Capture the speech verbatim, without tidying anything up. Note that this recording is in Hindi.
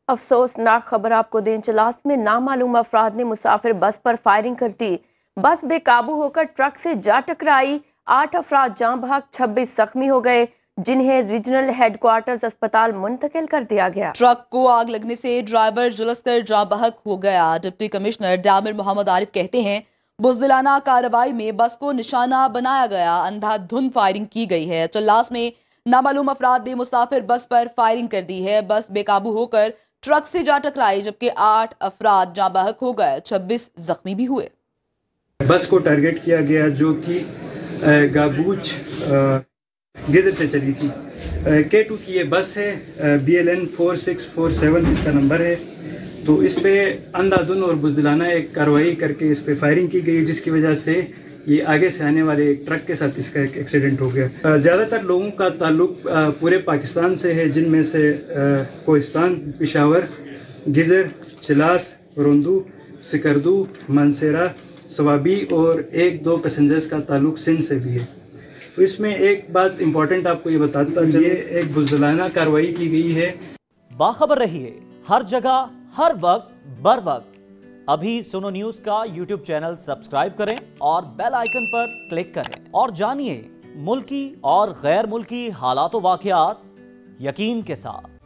अफसोसनाक खबर आपको दें, चलास में नामालूम अफराद ने मुसाफिर बस पर फायरिंग कर दी। बस बेकाबू होकर ट्रक से जा टकराई। आठ अफराद जान बहक, छब्बीस जख्मी हो गए, जिन्हें रीजनल हेडक्वार्टर्स अस्पताल मुंतकिल कर दिया गया। ट्रक को आग लगने से ड्राइवर झुलसकर जान बहक हो गया। डिप्टी कमिश्नर डामिर मोहम्मद आरिफ कहते हैं, बुज़दिलाना कार्रवाई में बस को निशाना बनाया गया, अंधाधुंध फायरिंग की गई है। चल्लास में नामालूम अफराद ने मुसाफिर बस पर फायरिंग कर दी है। बस बेकाबू होकर ट्रक से जा टकराई, जबकि आठ अफराद जान बहक हो गए, छब्बीस जख्मी भी हुए। बस को टारगेट किया गया जो कि गाबूच गिजर से चली थी। के टू की ये बस है, B L N four six four seven इसका नंबर है। तो इस पे अंधाधुंध और बुज़दिलाना एक कार्रवाई करके इस पे फायरिंग की गई, जिसकी वजह से ये आगे से आने वाले एक ट्रक के साथ इसका एक एक्सीडेंट हो गया। ज़्यादातर लोगों का ताल्लुक पूरे पाकिस्तान से है, जिनमें से कोहिस्तान, पेशावर, गिजर, चिलास, रोंदू, सिकरदू, मानसेरा, सवाबी और एक दो पैसेंजर्स का ताल्लुक सिंध से भी है। तो इसमें एक बात इम्पोर्टेंट आपको ये बताता हूँ, ये एक बुज़दिलाना कार्रवाई की गई है। बाखबर रहिए हर जगह हर वक्त बर वक्त। अभी सुनो न्यूज का यूट्यूब चैनल सब्सक्राइब करें और बेल आइकन पर क्लिक करें और जानिए मुल्की और गैर मुल्की हालात व वाक़यात यकीन के साथ।